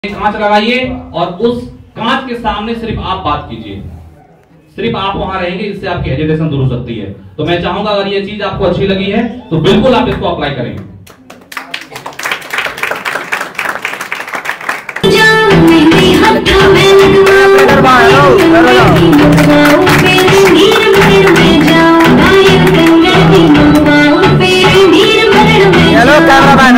कांच लगाइए और उस कांच के सामने सिर्फ आप बात कीजिए, सिर्फ आप वहां रहेंगे, इससे आपकी हेजिटेशन दूर हो सकती है। तो मैं चाहूंगा अगर ये चीज आपको अच्छी लगी है तो बिल्कुल आप इसको अप्लाई करेंगे। हेलो कैमरामैन,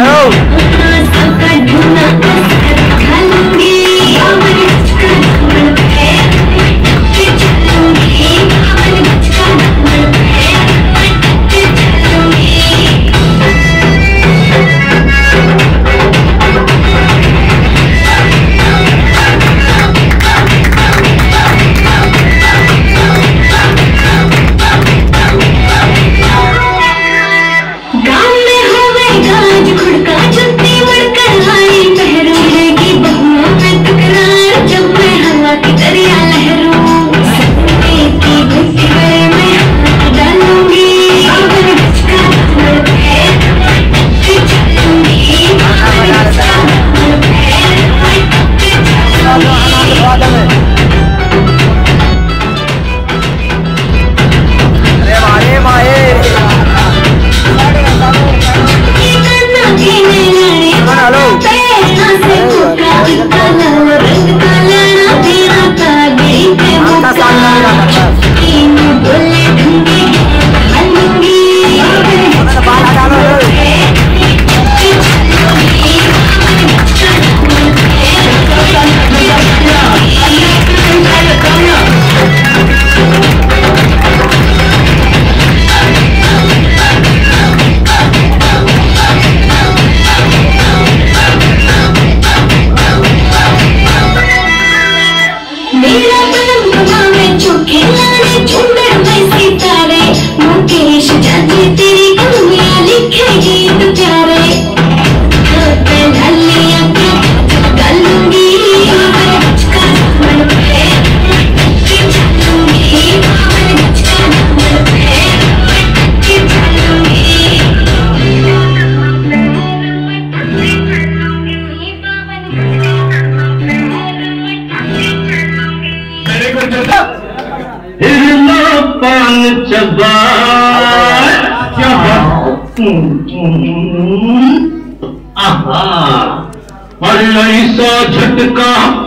और ऐसा झटका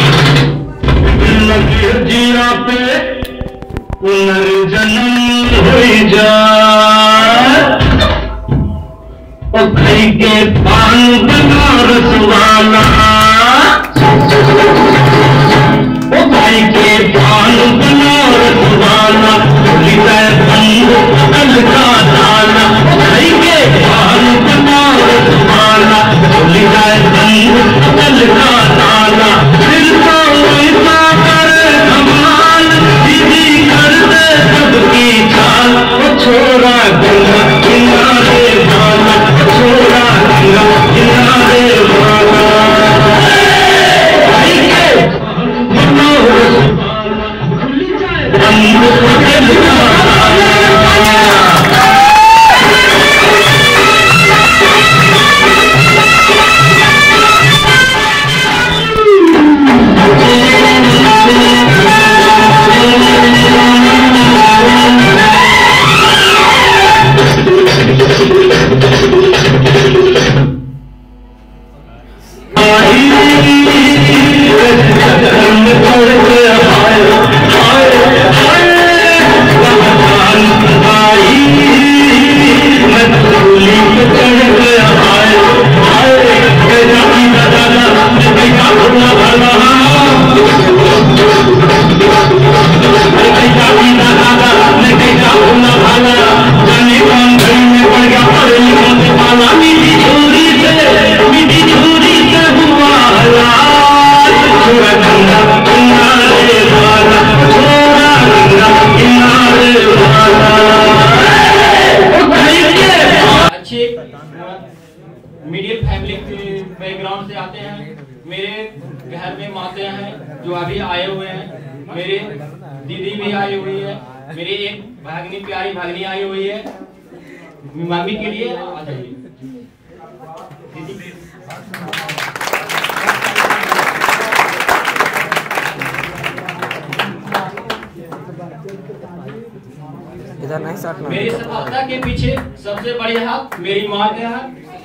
लगे जीरा पे पुनर्जन्म हो जाए, और खाई के पान बनारस वाला, ओ खाई के पान बनारस वाला, हृदय बंद कल का ताला, खाई के पान बनारस वाला, हृदय बंद कल का ताला, दिल का वैसा करे धमाल, दीदी कर दे सबकी चाल, ओ छोरा गंगा किनारे वाला, छोरा गंगा किनारे वाला, खाई के बनारस बंद कल का मीडियम फैमिली के बैकग्राउंड से आते हैं। मेरे घर में माते हैं जो अभी आए हुए हैं, मेरे दीदी भी आई हुई है, मेरी एक भागनी प्यारी भागनी आई हुई है। मम्मी के लिए आ जाइए दीदी। इधर नहीं सटना। मेरी सफलता के पीछे सबसे बड़ी हाथ मेरी माँ का है,